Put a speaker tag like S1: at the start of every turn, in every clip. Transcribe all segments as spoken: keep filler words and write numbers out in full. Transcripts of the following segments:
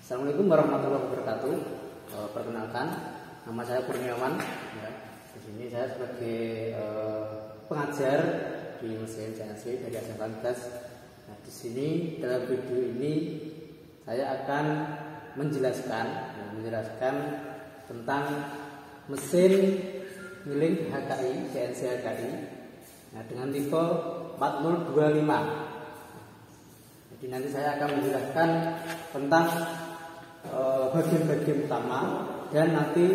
S1: Assalamualaikum warahmatullahi wabarakatuh. E, perkenalkan, nama saya Kurniawan. Ya. Di sini saya sebagai e, pengajar di mesin C N C dari S M K Lantas. Nah, di sini dalam video ini saya akan menjelaskan, ya, menjelaskan tentang mesin milling H K I, C N C H K I, nah, dengan tipe empat nol dua lima. Jadi nanti saya akan menjelaskan tentang bagian-bagian uh, utama dan nanti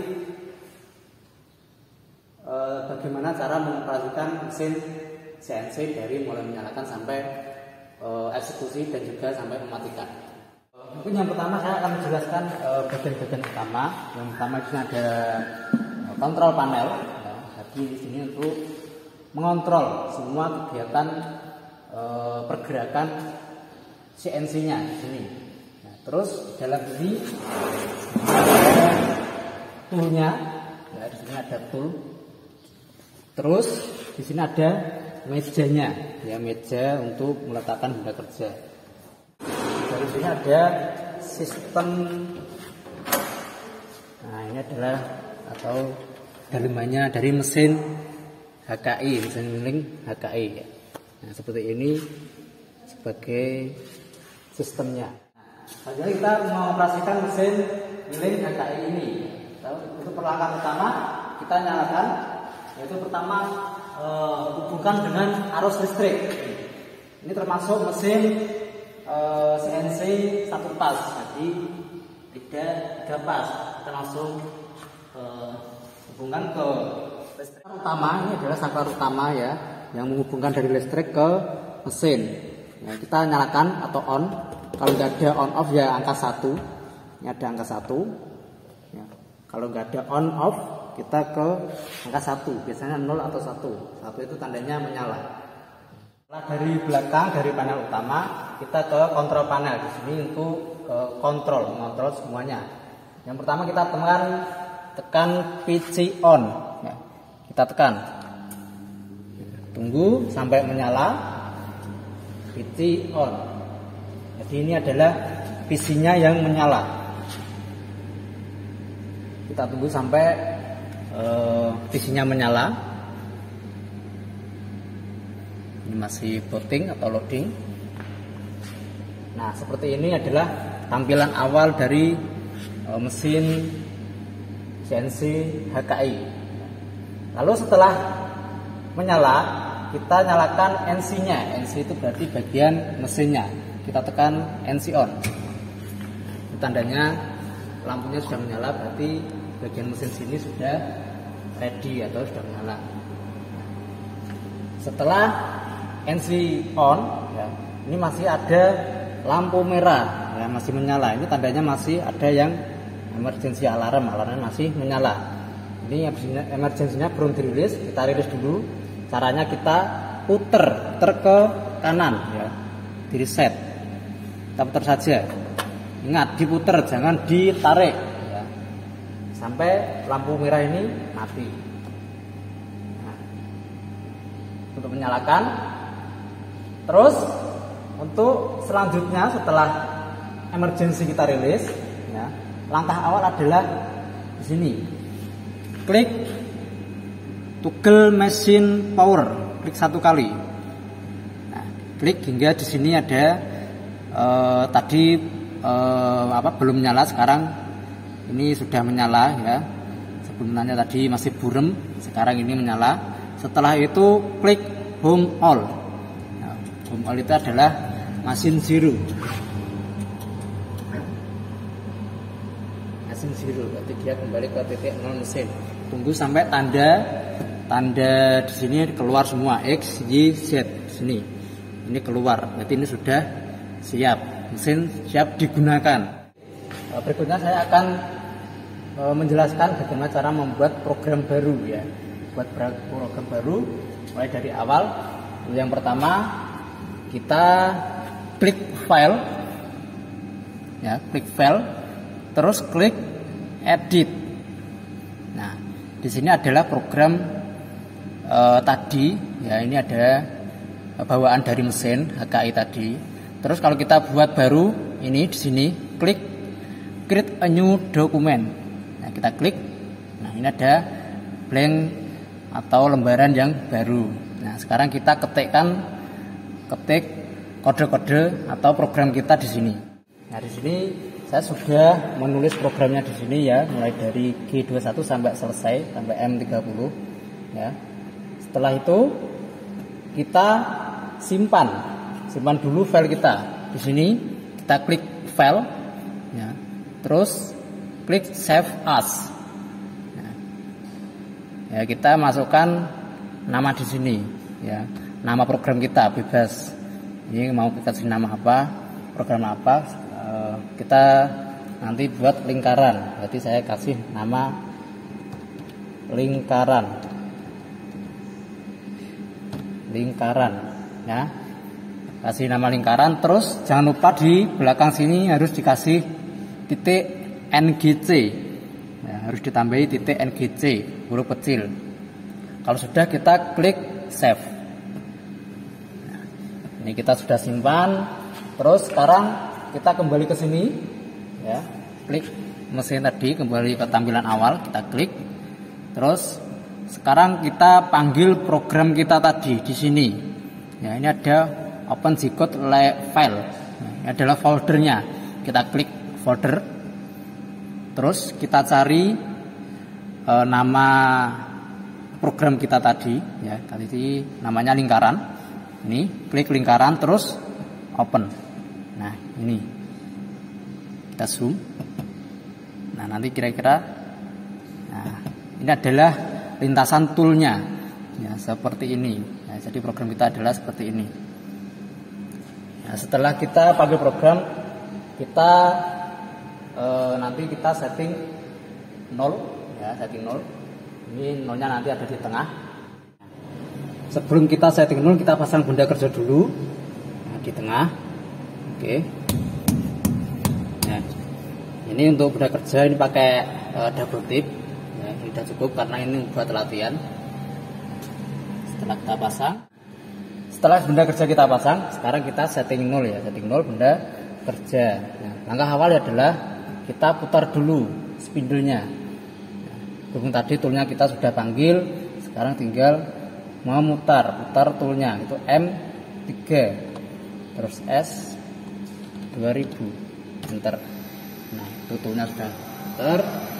S1: uh, bagaimana cara mengoperasikan mesin C N C dari mulai menyalakan sampai uh, eksekusi dan juga sampai mematikan. Uh, mungkin yang pertama saya akan menjelaskan uh, bagian-bagian utama. Yang pertama di sini ada uh, kontrol panel. Ya, jadi di sini untuk mengontrol semua kegiatan uh, pergerakan C N C-nya di sini. Nah, terus dalam ini ada toolnya, ya, di sini ada tool. Terus di sini ada mejanya, ya, meja untuk meletakkan benda kerja. Dari sini ada sistem. Nah, ini adalah atau dalemannya dari mesin H K I, mesin milling H K I. Ya. Nah, seperti ini sebagai sistemnya. Nah, kita mengoperasikan mesin milling H K I ini. Untuk perlengkapan pertama kita nyalakan, yaitu pertama e, hubungkan dengan arus listrik. Ini termasuk mesin e, C N C satu pas, jadi tidak tiga pas. Kita langsung e, hubungkan ke listrik utama. Ini adalah saklar utama, ya, yang menghubungkan dari listrik ke mesin. Ya, kita nyalakan atau on. Kalau nggak ada on off ya angka satu. Ini ada angka satu. Ya. Kalau nggak ada on off kita ke angka satu. Biasanya nol atau satu. Satu itu tandanya menyala. Setelah dari belakang dari panel utama kita ke kontrol panel. Di sini untuk ke kontrol, mengontrol semuanya. Yang pertama kita tekan tekan P C on. Ya. Kita tekan. Tunggu sampai menyala. P C on. Jadi ini adalah P C-nya yang menyala. Kita tunggu sampai uh, P C-nya menyala. Ini masih booting atau loading. Nah, seperti ini adalah tampilan awal dari uh, mesin C N C H K I. Lalu setelah menyala, kita nyalakan N C-nya. N C itu berarti bagian mesinnya. Kita tekan N C on. Ini tandanya lampunya sudah menyala, berarti bagian mesin sini sudah ready atau sudah menyala. Setelah N C on, ya, ini masih ada lampu merah, ya, masih menyala. Ini tandanya masih ada yang emergency alarm, alarmnya masih menyala. Ini emergensinya belum dirilis, kita rilis dulu. Caranya kita puter, puter ke kanan, ya, di reset. Kita putar saja. Ingat, diputer, jangan ditarik, ya, sampai lampu merah ini mati. Nah, untuk menyalakan. Terus untuk selanjutnya setelah emergency kita rilis, ya, langkah awal adalah di sini. Klik toggle machine power, klik satu kali. Nah, klik hingga di sini ada uh, tadi uh, apa belum nyala, sekarang ini sudah menyala, ya. Sebelumnya tadi masih burem, sekarang ini menyala. Setelah itu klik home all. Nah, home all itu adalah mesin zero. Mesin zero, berarti dia kembali ke titik nol mesin. Tunggu sampai tanda tanda di sini keluar semua X, Y, Z di sini. Ini keluar. Berarti ini sudah siap. Mesin siap digunakan. Berikutnya saya akan e, menjelaskan bagaimana cara membuat program baru, ya. Buat program baru mulai dari awal. Yang pertama kita klik file. Ya, klik file. Terus klik edit. Nah, di sini adalah program e, tadi, ya, ini ada bawaan dari mesin H K I tadi. Terus kalau kita buat baru, ini di sini klik create a new document. Nah, kita klik. Nah, ini ada blank atau lembaran yang baru. Nah, sekarang kita ketikkan ketik kode-kode atau program kita di sini. Nah, di sini saya sudah menulis programnya di sini ya, mulai dari G dua puluh satu sampai selesai sampai M tiga puluh ya. Setelah itu kita simpan. Simpan dulu file kita. Di sini kita klik file ya. Terus klik save as. Nah, ya, kita masukkan nama di sini ya. Nama program kita bebas. Ini mau kita kasih nama apa, program apa, e, kita nanti buat lingkaran. Berarti saya kasih nama lingkaran. Lingkaran ya. Kasih nama lingkaran, terus jangan lupa di belakang sini harus dikasih titik N G C ya, harus ditambahi titik N G C huruf kecil. Kalau sudah, kita klik save. Nah, ini kita sudah simpan. Terus sekarang kita kembali ke sini ya, klik mesin tadi, kembali ke tampilan awal, kita klik. Terus sekarang kita panggil program kita tadi di sini ya. Ini ada open G-code file. Nah, ini adalah foldernya. Kita klik folder. Terus kita cari e, nama program kita tadi ya. Tadi namanya lingkaran. Ini klik lingkaran terus open. Nah, ini kita zoom. Nah, nanti kira-kira nah, ini adalah lintasan toolnya ya, seperti ini ya. Jadi program kita adalah seperti ini. Nah, setelah kita pakai program, kita e, nanti kita setting nol ya, setting nol. Ini nolnya nanti ada di tengah. Sebelum kita setting nol, kita pasang benda kerja dulu nah, di tengah. Oke. Nah, ini untuk benda kerja ini pakai e, double tip ya, ini sudah cukup karena ini buat latihan. Setelah kita pasang, setelah benda kerja kita pasang, sekarang kita setting nol ya, setting nol benda kerja. Nah, langkah awal adalah kita putar dulu spindle-nya. Berhubung tadi toolnya kita sudah panggil, sekarang tinggal memutar, putar toolnya itu M tiga, terus S dua ribu, enter. Nah, itu toolnya sudah putar.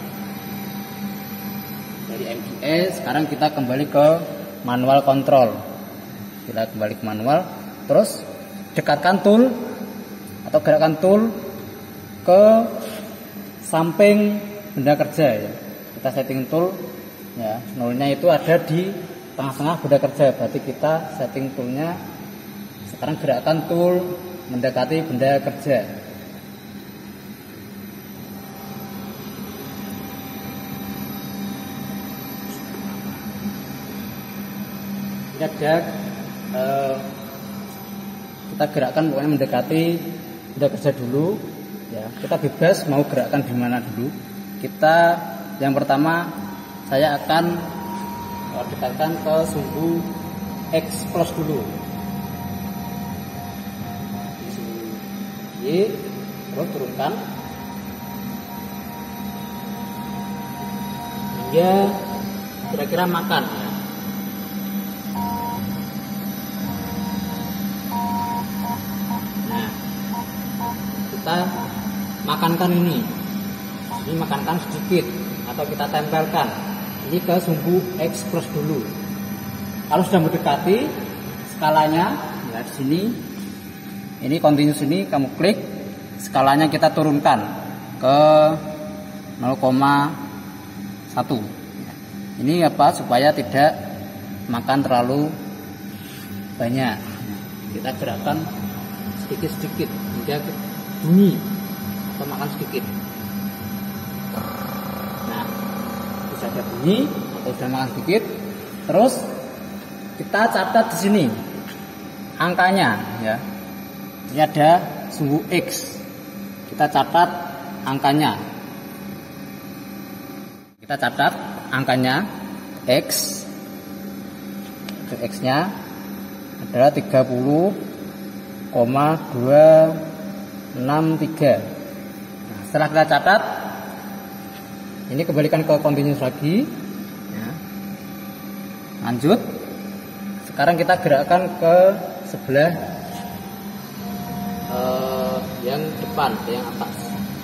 S1: Dari M G S, sekarang kita kembali ke manual control. Kita kembali ke manual, terus dekatkan tool atau gerakkan tool ke samping benda kerja ya. Kita setting tool ya, nolnya itu ada di tengah-tengah benda kerja, berarti kita setting toolnya sekarang gerakkan tool mendekati benda kerja. Ini ada Uh, kita gerakkan pokoknya mendekati benda kerja dulu ya. Kita bebas mau gerakkan di mana dulu. Kita yang pertama saya akan uh, dekatkan ke sumbu X plus dulu. Y terus turunkan hingga kira-kira makan ya. Kita makankan ini, ini makankan sedikit atau kita tempelkan ini ke sumbu X plus dulu. Kalau sudah mendekati skalanya ya, di sini ini continuous, ini kamu klik skalanya, kita turunkan ke nol koma satu. Ini apa, supaya tidak makan terlalu banyak. Kita gerakkan sedikit-sedikit hingga bunyi atau makan sedikit. Nah, bisa ada bunyi atau sudah makan sedikit. Terus kita catat di sini angkanya ya. Ini ada sumbu X. Kita catat angkanya. Kita catat angkanya X. X-nya adalah tiga puluh koma dua enam tiga. Nah, setelah kita catat, ini kembalikan ke continuous lagi ya. Lanjut. Sekarang kita gerakkan ke sebelah uh, yang depan, yang atas.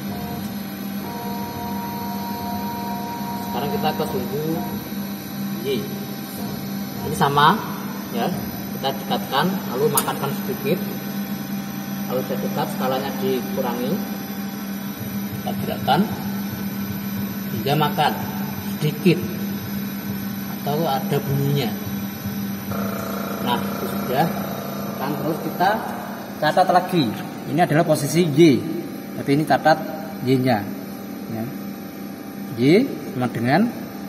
S1: Sekarang kita ke sumbu Y. Ini sama ya, kita dekatkan lalu makankan sedikit. Kalau sudah dekat, skalanya dikurangi, kita gerakkan hingga makan sedikit atau ada bunyinya. Nah, itu sudah. Kan terus kita catat lagi. Ini adalah posisi Y. Berarti ini catat Y-nya. Ya. Y sama dengan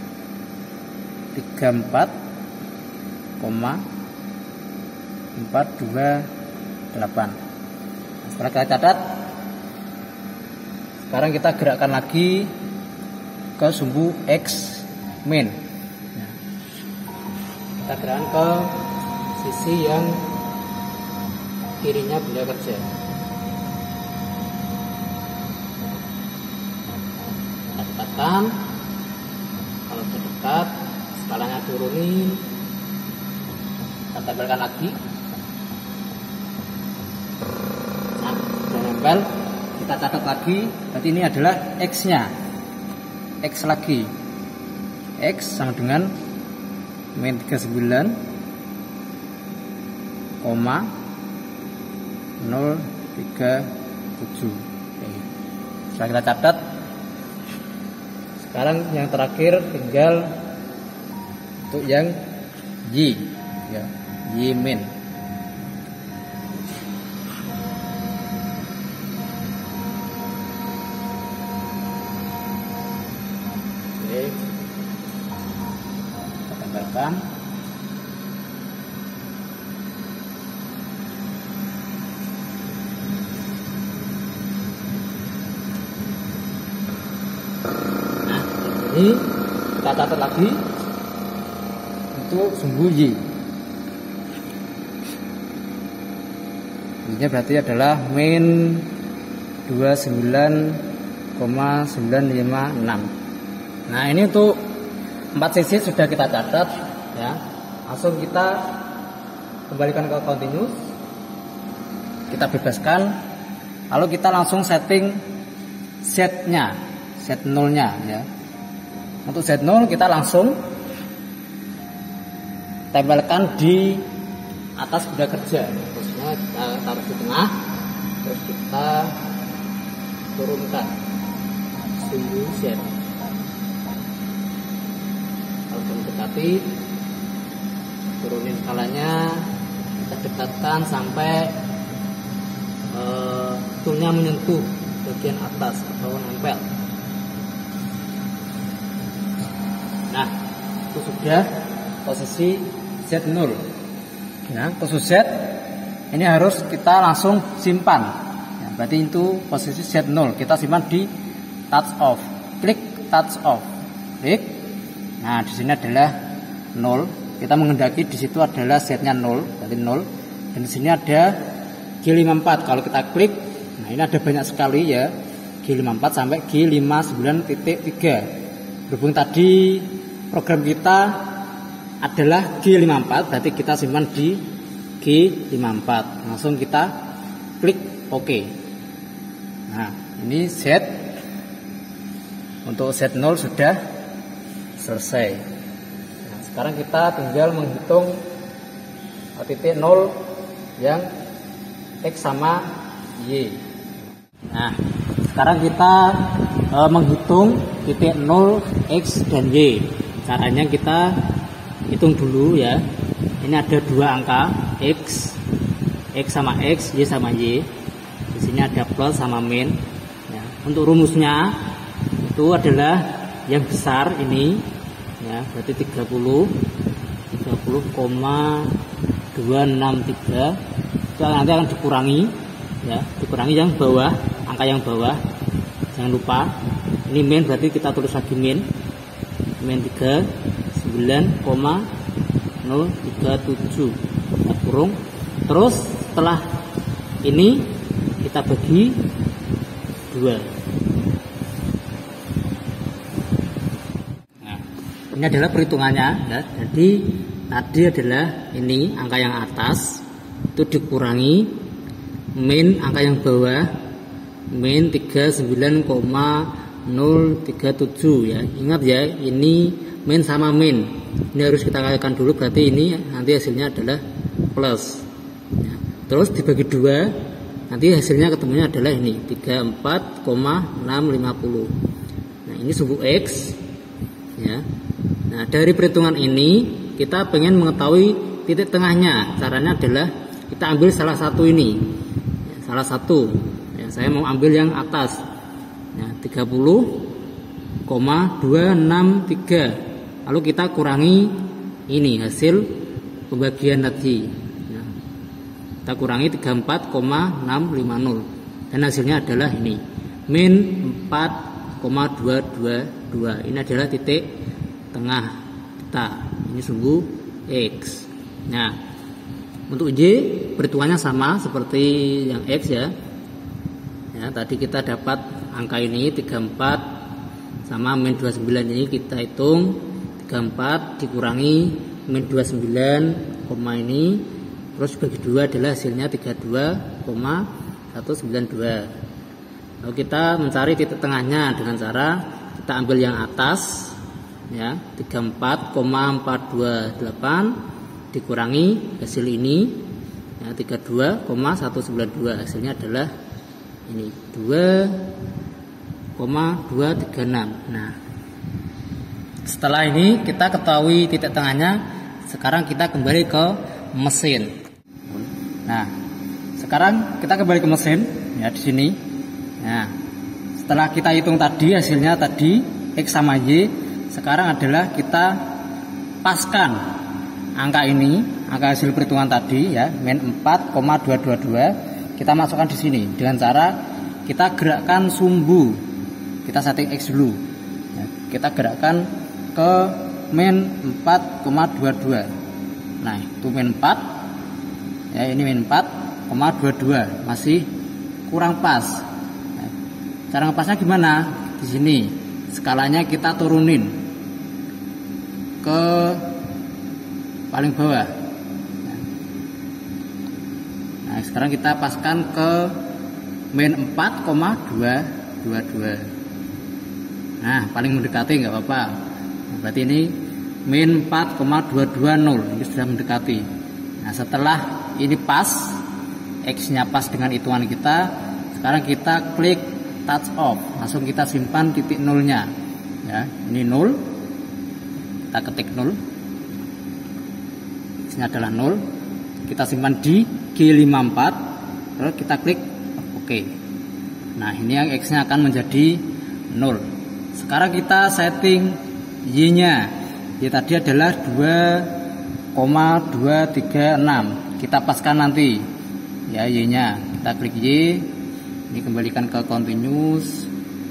S1: tiga puluh empat koma empat dua delapan. Setelah kita catat, sekarang kita gerakkan lagi ke sumbu X min. Nah, kita gerakkan ke sisi yang kirinya benda kerja. Kita dekatkan. Kalau sudah dekat, skalanya turunin. Kita tempelkan lagi. Nah, sudah nempel. Kita catat lagi. Berarti ini adalah X-nya. X lagi. X sama dengan min tiga puluh sembilan koma nol tiga tujuh. Setelah kita catat, sekarang yang terakhir tinggal untuk yang Y ya, Y min. Oke, kita tempelkan. Ini kita catat lagi untuk sumbu Y. Ini berarti adalah min dua puluh sembilan koma sembilan lima enam. Nah, ini untuk empat sisi sudah kita catat ya. Langsung kita kembalikan ke continuous. Kita bebaskan. Lalu kita langsung setting setnya, set nolnya ya. Untuk Z nol kita langsung tempelkan di atas benda kerja. Terusnya kita taruh di tengah, terus kita turunkan sumbu Z. Kalau mendekati, turunin skalanya, kita dekatkan sampai uh, toolnya menyentuh bagian atas atau nempel. Nah, itu sudah posisi Z nol. Nah, posisi Z ini harus kita langsung simpan. Ya, berarti itu posisi Z nol. Kita simpan di touch off. Klik touch off. Klik. Nah, di sini adalah nol. Kita menghendaki di situ adalah Z-nya nol, berarti nol. Dan di sini ada G lima puluh empat. Kalau kita klik, nah ini ada banyak sekali ya. G lima puluh empat sampai G lima puluh sembilan titik tiga. Berhubung tadi program kita adalah G lima puluh empat, berarti kita simpan di G lima puluh empat. Langsung kita klik OK. Nah, ini Z untuk Z nol sudah selesai. Nah, sekarang kita tinggal menghitung titik nol yang X sama Y. Nah, sekarang kita e, menghitung titik nol, X dan Y. Caranya kita hitung dulu ya. Ini ada dua angka, X, X sama X, Y sama Y. Di sini ada plus sama min. Ya. Untuk rumusnya itu adalah yang besar ini, ya, berarti tiga puluh koma dua enam tiga. Itu nanti akan dikurangi, ya, dikurangi yang bawah, angka yang bawah. Jangan lupa, ini min berarti kita tulis lagi min. Min tiga puluh sembilan koma nol tiga tujuh, kita kurung. Terus setelah ini kita bagi dua. ini adalah perhitungannya ya. Jadi tadi adalah ini angka yang atas itu dikurangi min angka yang bawah min tiga puluh sembilan koma nol tiga tujuh ya. Ingat ya, ini min sama min. Ini harus kita kalikan dulu, berarti ini nanti hasilnya adalah plus. Ya. Terus dibagi dua, nanti hasilnya ketemunya adalah ini tiga puluh empat koma enam lima nol. Nah, ini sumbu X ya. Nah, dari perhitungan ini kita pengen mengetahui titik tengahnya. Caranya adalah kita ambil salah satu ini ya, salah satu ya, saya mau ambil yang atas ya, tiga puluh koma dua enam tiga, lalu kita kurangi ini hasil pembagian tadi ya. Kita kurangi tiga puluh empat koma enam lima nol dan hasilnya adalah ini min empat koma dua dua dua. Ini adalah titik tengah kita, ini sumbu X. Nah, untuk Y perhitungannya sama seperti yang X ya. Ya, tadi kita dapat angka ini tiga puluh empat sama min dua puluh sembilan, ini kita hitung tiga puluh empat dikurangi min dua puluh sembilan, koma ini terus bagi dua adalah hasilnya tiga puluh dua koma satu sembilan dua. Lalu kita mencari titik tengahnya dengan cara kita ambil yang atas ya, tiga puluh empat koma empat dua delapan dikurangi hasil ini ya, tiga puluh dua koma satu sembilan dua, hasilnya adalah ini dua koma dua tiga enam. Nah, setelah ini kita ketahui titik tengahnya, sekarang kita kembali ke mesin. Nah, sekarang kita kembali ke mesin ya, di sini. Nah, setelah kita hitung tadi hasilnya tadi X sama Y, sekarang adalah kita paskan angka ini, angka hasil perhitungan tadi ya, min empat koma dua dua dua, kita masukkan di sini dengan cara kita gerakkan sumbu, kita setting X dulu ya, kita gerakkan ke min empat koma dua dua. Nah, itu min empat ya, ini min empat koma dua dua, masih kurang pas. Nah, cara ngepasnya gimana? Di sini skalanya kita turunin ke paling bawah. Nah, sekarang kita paskan ke min empat koma dua dua dua. Nah, paling mendekati nggak apa-apa. Nah, berarti ini min empat koma dua dua nol, ini sudah mendekati. Nah, setelah ini pas, X-nya pas dengan hitungan kita, sekarang kita klik touch off, langsung kita simpan titik nolnya. Ya, ini nol. Kita ketik nol. X-nya adalah nol. Kita simpan di G lima puluh empat, lalu kita klik OK. Nah, ini yang X-nya akan menjadi nol. Sekarang kita setting Y-nya. Y tadi adalah dua koma dua tiga enam. Kita paskan nanti ya Y-nya. Kita klik Y. Ini kembalikan ke continuous.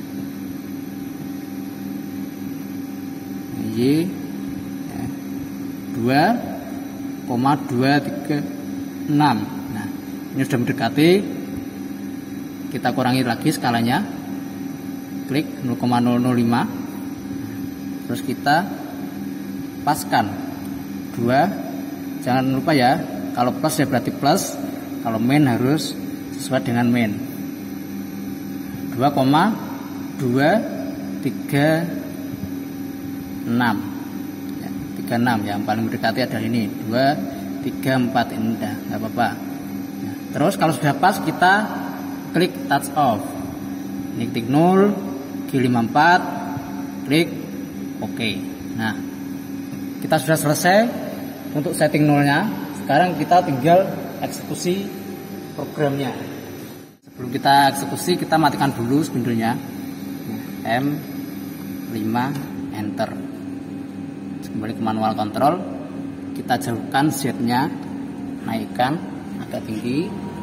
S1: Y ya, dua koma dua tiga enam. Nah, ini sudah mendekati. Kita kurangi lagi skalanya, klik nol koma nol nol lima, terus kita paskan dua. Jangan lupa ya, kalau plus ya berarti plus, kalau min harus sesuai dengan min. Dua koma dua tiga enam ya, tiga enam yang paling mendekati adalah ini dua tiga empat, ini udah nggak apa-apa. Nah, terus kalau sudah pas kita klik touch off, ini klik nol, G lima puluh empat, klik OK. Nah, kita sudah selesai untuk setting nolnya. Sekarang kita tinggal eksekusi programnya. Sebelum kita eksekusi, kita matikan dulu spindolnya. M lima enter. Kembali ke manual control. Kita jauhkan Z-nya, naikkan agak tinggi.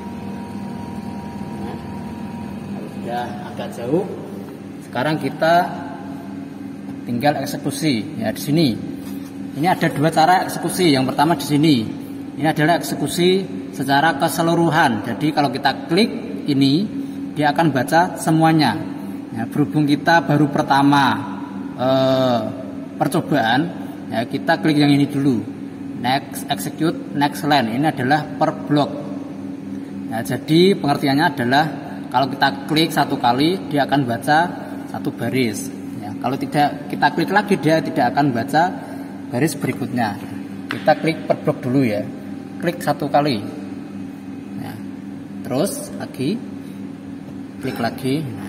S1: Nah, sudah agak jauh. Sekarang kita tinggal eksekusi. Ya, di sini. Ini ada dua cara eksekusi. Yang pertama di sini. Ini adalah eksekusi secara keseluruhan. Jadi kalau kita klik ini, dia akan baca semuanya. Ya, berhubung kita baru pertama eh, percobaan, ya kita klik yang ini dulu, next execute next line. Ini adalah per blok. Nah, jadi pengertiannya adalah kalau kita klik satu kali dia akan baca satu baris. Ya, kalau tidak kita klik lagi dia tidak akan baca baris berikutnya. Kita klik per blok dulu ya, klik satu kali. Nah, terus lagi klik lagi. Nah,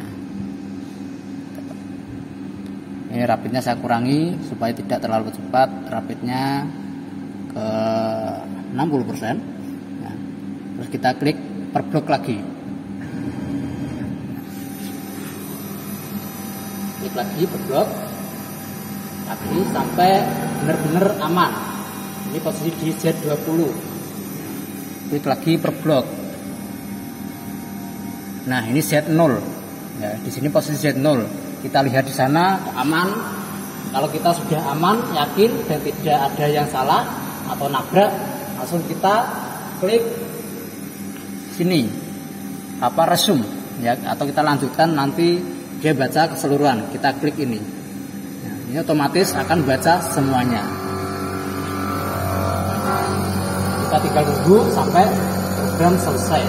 S1: ini rapidnya saya kurangi supaya tidak terlalu cepat, rapidnya ke enam puluh persen. Nah, terus kita klik per blok lagi, klik lagi per blok lagi sampai benar-benar aman. Ini posisi di Z dua puluh, klik lagi per blok. Nah, ini Z nol. Ya, di sini posisi Z nol. Kita lihat di sana aman. Kalau kita sudah aman, yakin dan tidak ada yang salah atau nabrak, langsung kita klik sini apa resume ya, atau kita lanjutkan nanti dia baca keseluruhan. Kita klik ini. Ya, ini otomatis akan baca semuanya. Kita tinggal tunggu sampai program selesai.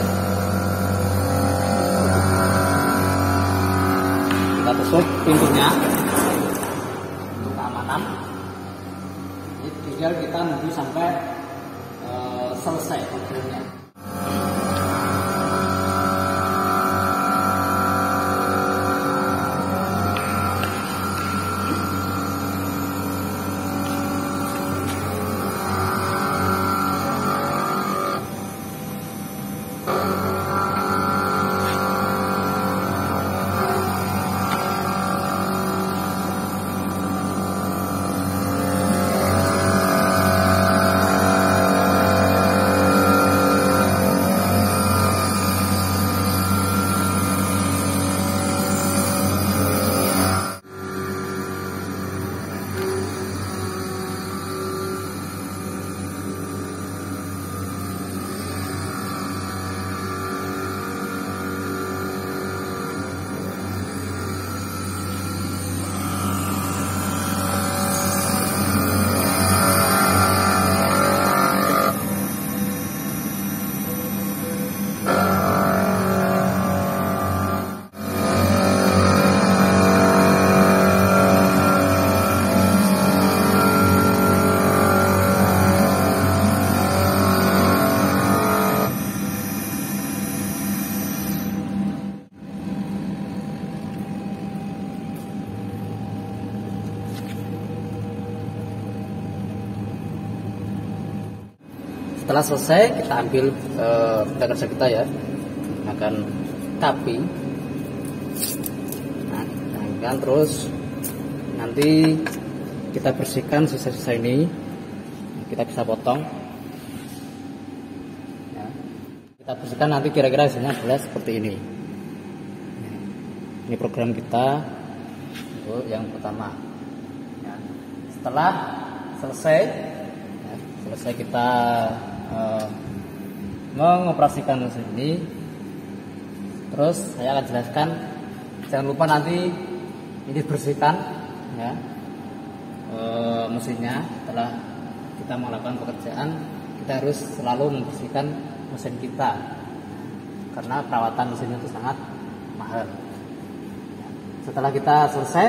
S1: Kita tutup pintunya untuk keamanan. Jadi tinggal kita nunggu sampai uh, selesai programnya. Setelah selesai kita ambil uh, benda kerja kita ya, akan tapi nah, nah, terus nanti kita bersihkan sisa-sisa ini, kita bisa potong ya. Kita bersihkan nanti kira-kira hasilnya adalah seperti ini. Ini program kita untuk yang pertama ya. Setelah selesai ya, selesai kita Uh, mengoperasikan mesin ini, terus saya akan jelaskan. Jangan lupa nanti ini bersihkan ya, uh, mesinnya. Setelah kita melakukan pekerjaan, kita harus selalu membersihkan mesin kita karena perawatan mesinnya itu sangat mahal. Setelah kita selesai,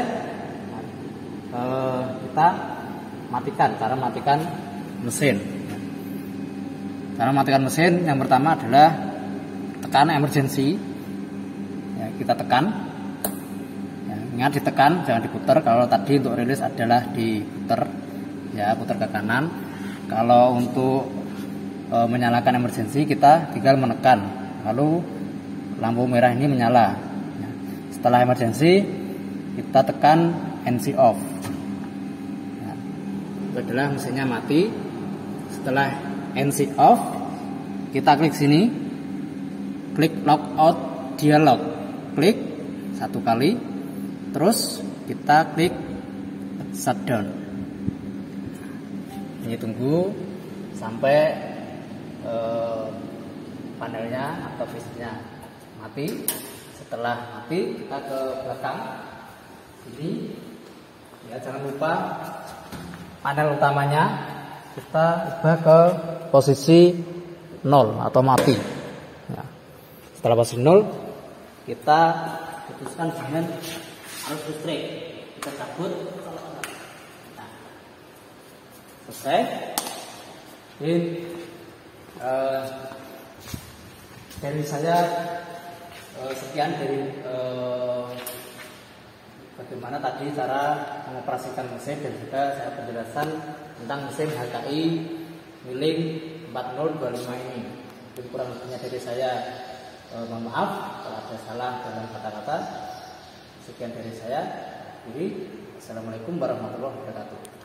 S1: uh, kita matikan. Cara matikan mesin. Cara matikan mesin yang pertama adalah tekan emergency. Ya, kita tekan. Ya, ingat ditekan, jangan diputar. Kalau tadi untuk rilis adalah diputar, ya putar ke kanan. Kalau untuk e, menyalakan emergency kita tinggal menekan, lalu lampu merah ini menyala. Ya. Setelah emergency kita tekan N C off. Ya, itu adalah mesinnya mati. Setelah N C off, kita klik sini, klik logout dialog, klik satu kali, terus kita klik shutdown. Ini tunggu sampai eh, panelnya atau fisiknya mati. Setelah mati kita ke belakang sini, ya jangan lupa panel utamanya, kita ubah ke posisi nol atau mati. Ya. Setelah posisi nol, kita putuskan dengan arus listrik. Kita cabut. Nah, selesai. Jadi eh, dari saya eh, sekian dari eh, bagaimana tadi cara mengoperasikan mesin dan juga saya penjelasan tentang mesin H K I milik empat nol dua lima ini. Mungkin kurang lebihnya dari saya eh, mohon maaf kalau ada salah dalam kata-kata. Sekian dari saya. Jadi, assalamualaikum warahmatullahi wabarakatuh.